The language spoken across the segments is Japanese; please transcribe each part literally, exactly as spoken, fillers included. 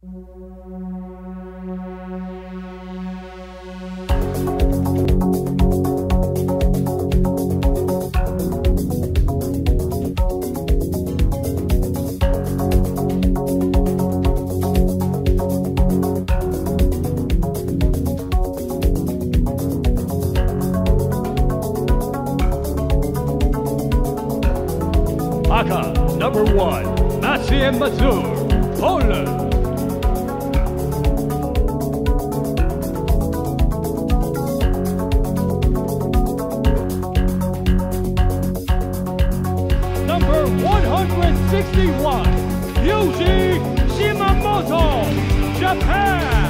Number one, Maciej Mazur, Poland. Number one hundred sixty-one, Yuji Shimamoto, Japan.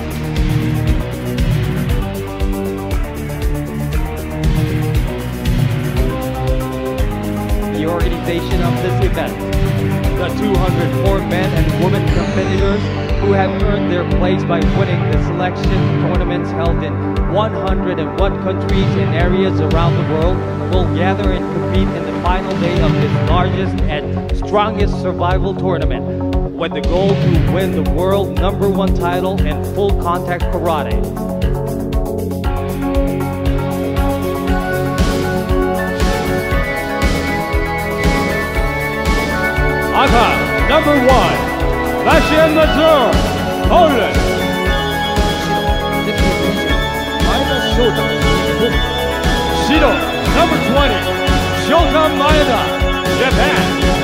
The organization of this event, the two hundred four men and women competitors who have earned their place by winning the selection tournaments held in one hundred one countries and areas around the world, will gather and compete in the final day of this largest and strongest survival tournament, with the goal to win the world number one title in full contact karate. Aka, number one, Maciej Mazur, Poland. Shido, number twenty, Shota Maeda, Japan.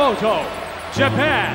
Kyoto, Japan.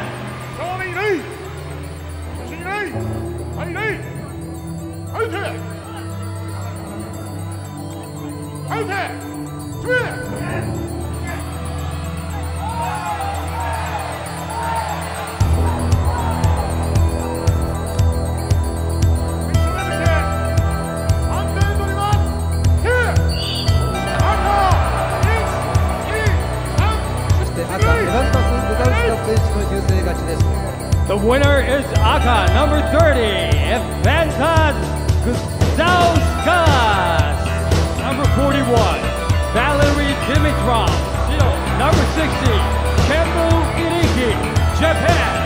The winner is Aka, number thirty, Evantas Gustauskas. Number forty-one, Valerie Dimitrov. Number sixty, Kembu Iriki, Japan.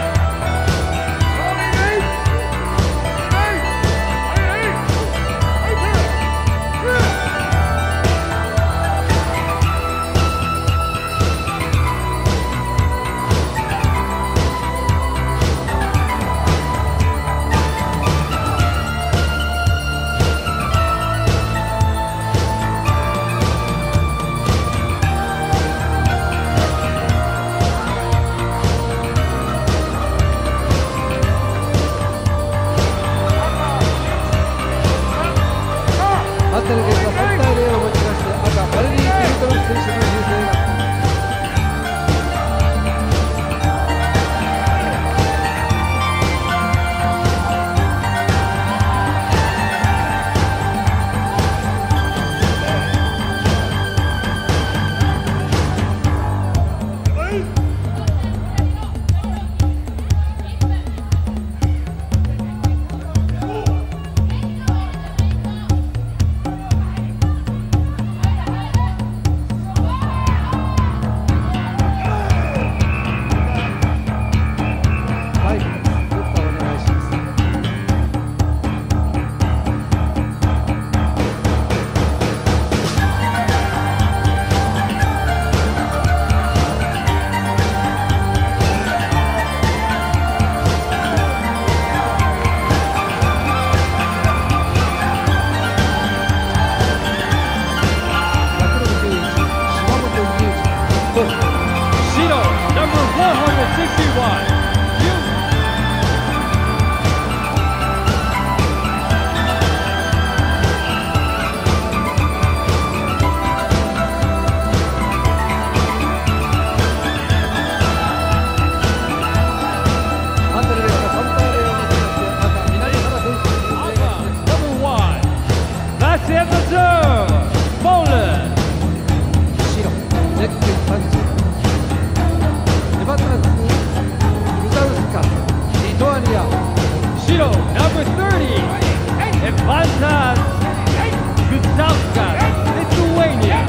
Number thirty, Evantas Gustauskas, Lithuania.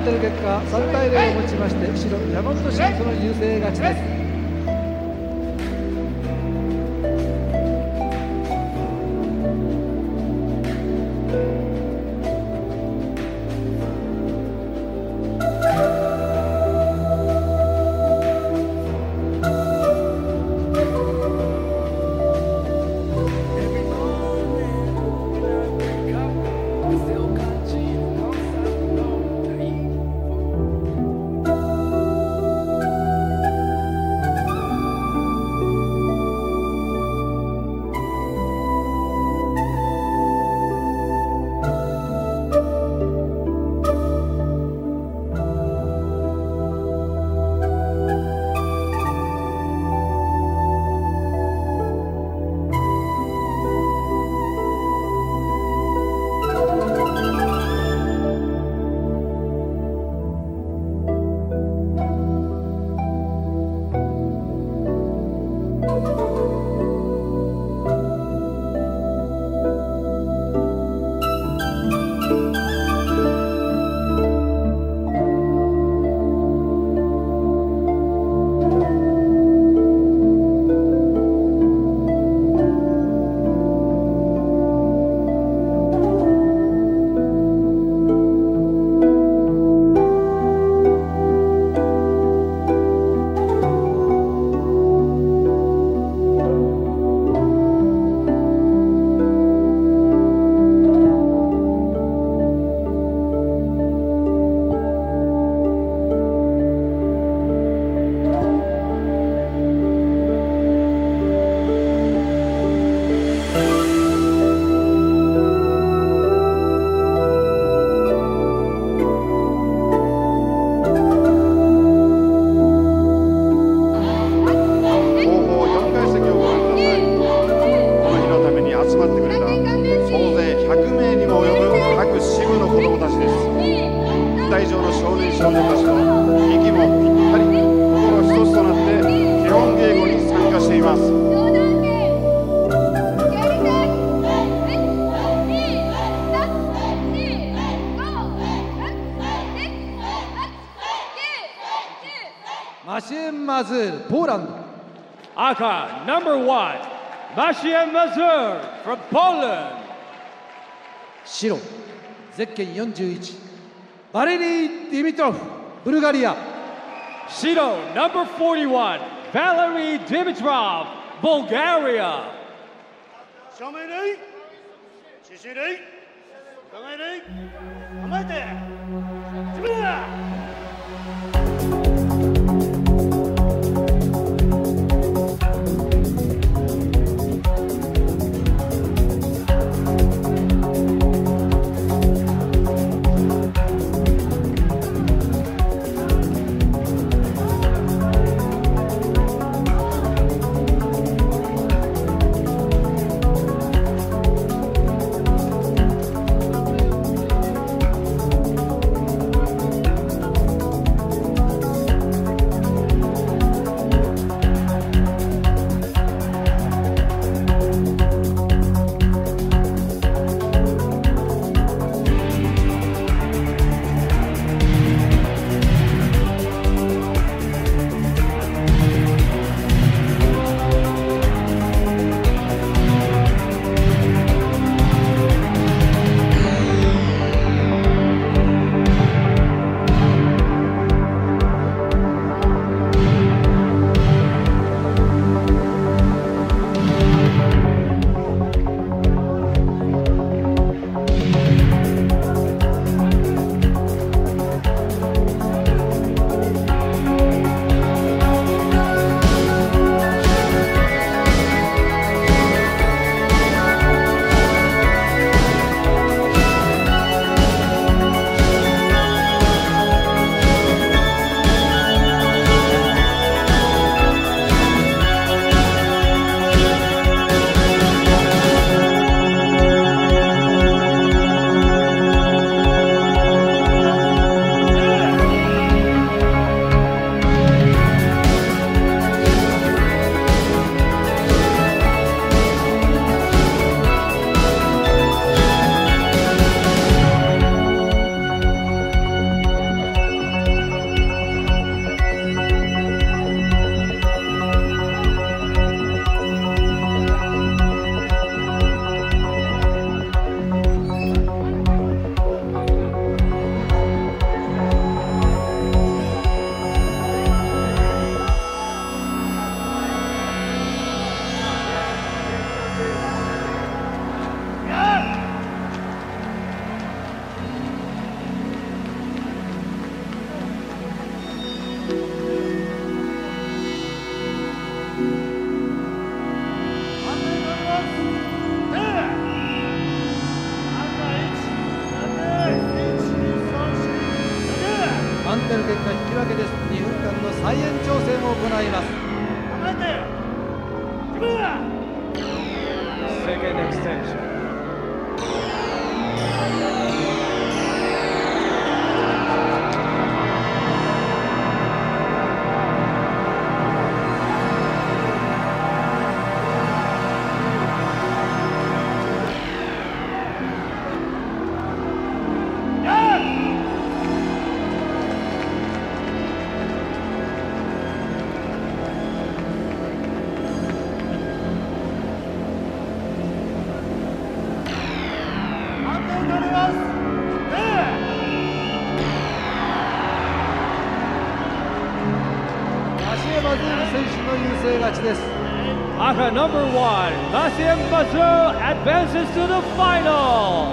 てる結果さんたいゼロをもちまして白山本慎吾の優勢勝ちです。Maciej Mazur, Poland. Aka, number one, Maciej Mazur from Poland. 白、ゼッケンよんじゅういち、バレリー・ディミトロフ、ブルガリア。 白、number forty-one, Valery Dimitrov, Bulgaria. 正面礼、姿勢礼、構え礼、構えて、自分だ。 間の再延長戦を行います。 構えて自分だ Second extension. マズール選手の優勢勝ちです。 Aka number one, Maciej Mazur advances to the final.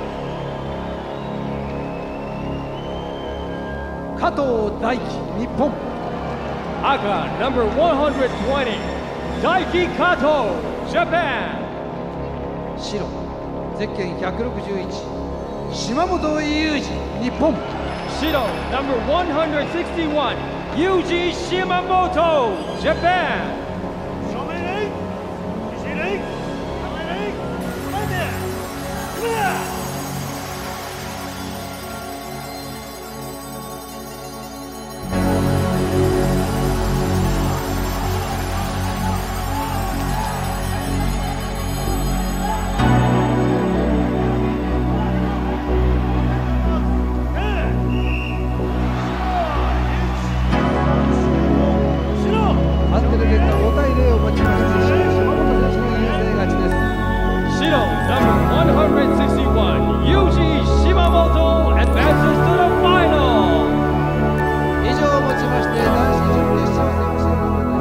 加藤大輝、日本。 Aka number one hundred twenty, Daiki Kato, Japan. 白、ゼッケンひゃくろくじゅういち、島本裕二、日本。 Shiro number one hundred sixty-one, Yuji Shimamoto, Japan. 正面礼自主礼構え礼構えて自分だ判定の結果ごたいゼロをもちまして島本選手の優勢勝ちです。 Shiro number one hundred sixty-one, Yuji Shimamoto advances to the final. 以上をもちまして男子準決勝戦終了です。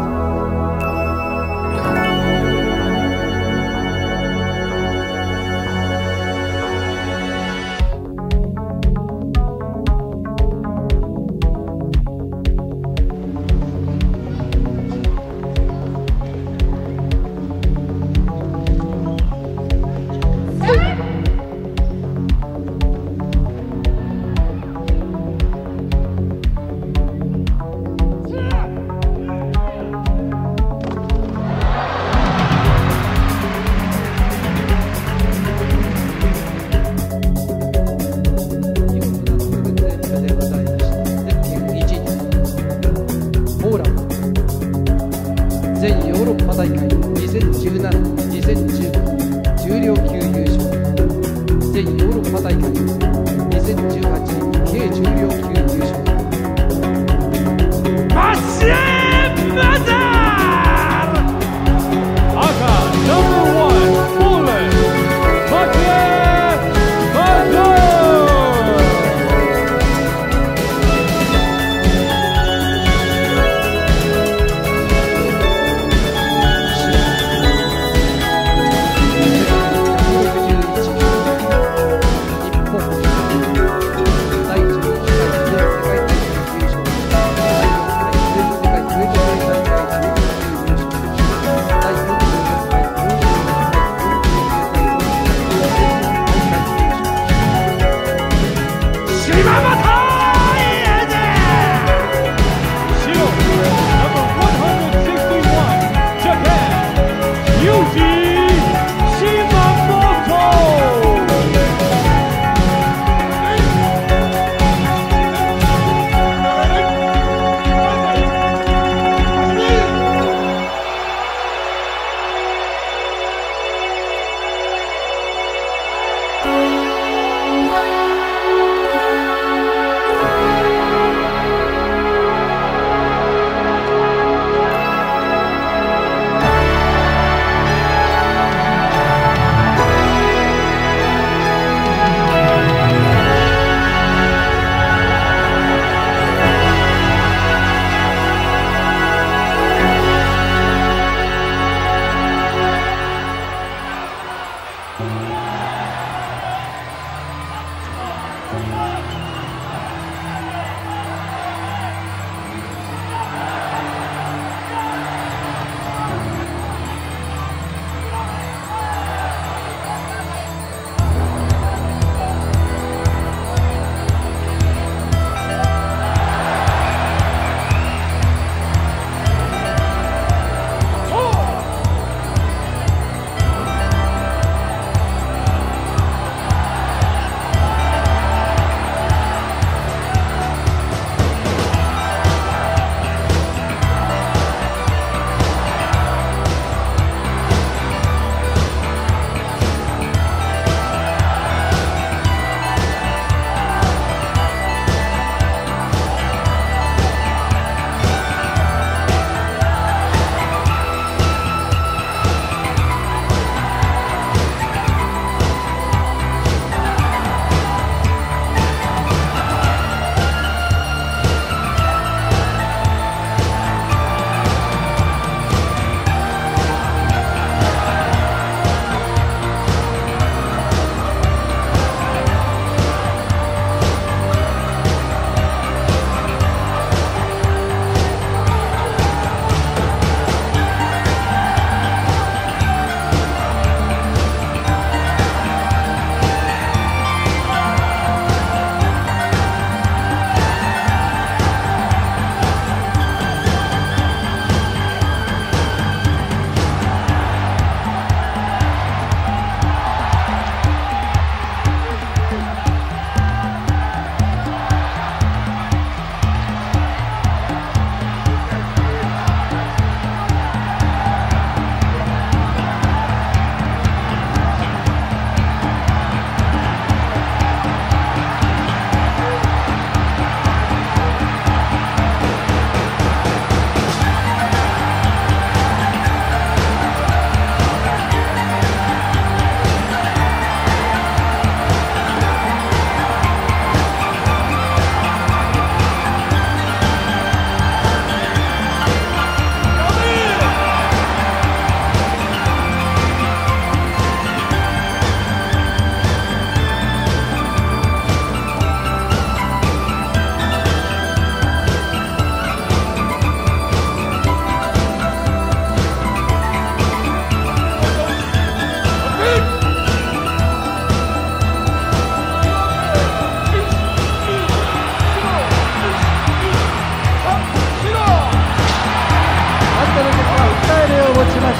全ヨーロッパ大会にせんじゅうなな、にせんじゅうご重量級優勝、全ヨーロッパ大会にせんじゅうはち軽重量級優勝、 Maciej Mazur! Aka number one, Poland, Maciej Mazur! 日本第じゅういっかい全世界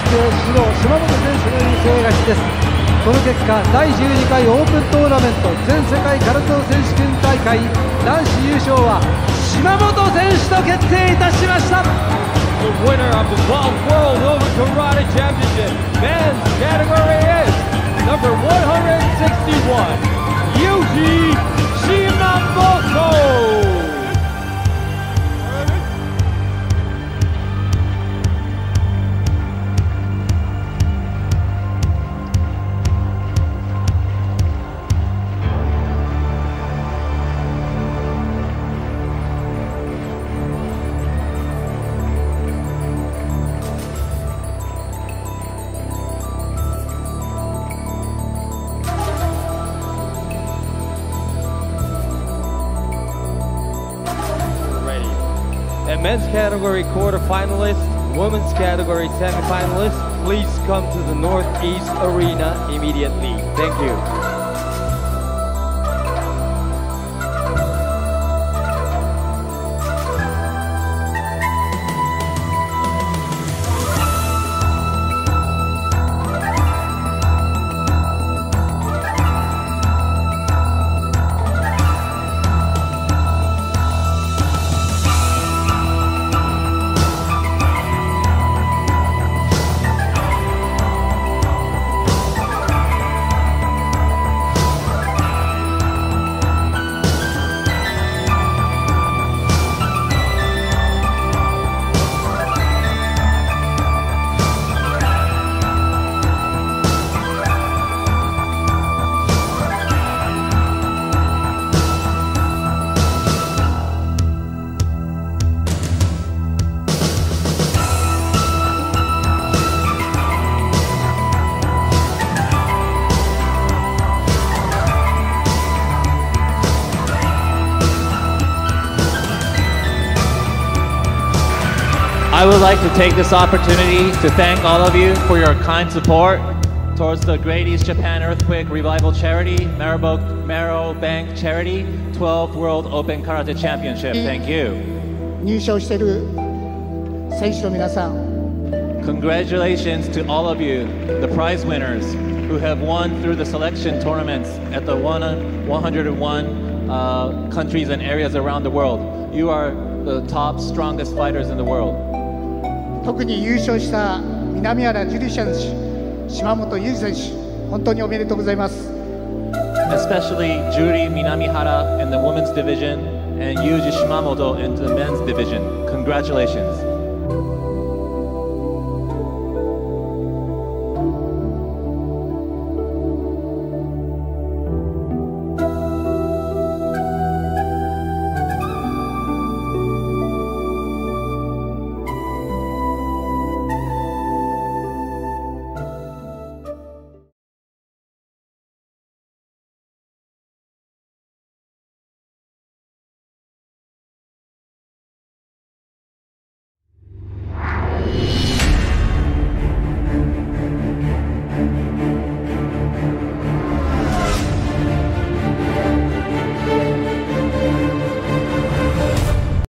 白島本選手の優勢勝ちです。この結果だいじゅうにかいオープントーナメント全世界空手道選手権大会男子優勝は島本選手と決定いたしました。 The winner of the twelfth World Open Karate Championship men's category is number one hundred sixty-one, Yuji Shimamoto. And men's category quarterfinalists, women's category semifinalists, please come to the Northeast Arena immediately. Thank you. I would like to take this opportunity to thank all of you for your kind support towards the Great East Japan Earthquake Revival Charity, Marrow, Marrow Bank Charity, twelfth World Open Karate Championship. Thank you. 入賞している選手の皆さん、 Congratulations to all of you, the prize winners who have won through the selection tournaments at the one hundred one uh, countries and areas around the world. You are the top, strongest fighters in the world. 特に優勝した南原樹里選手、島本優選手、本当におめでとうございます。 Especially Juri Minamihara in the women's division and Yuji Shimamoto in the men's division. Congratulations.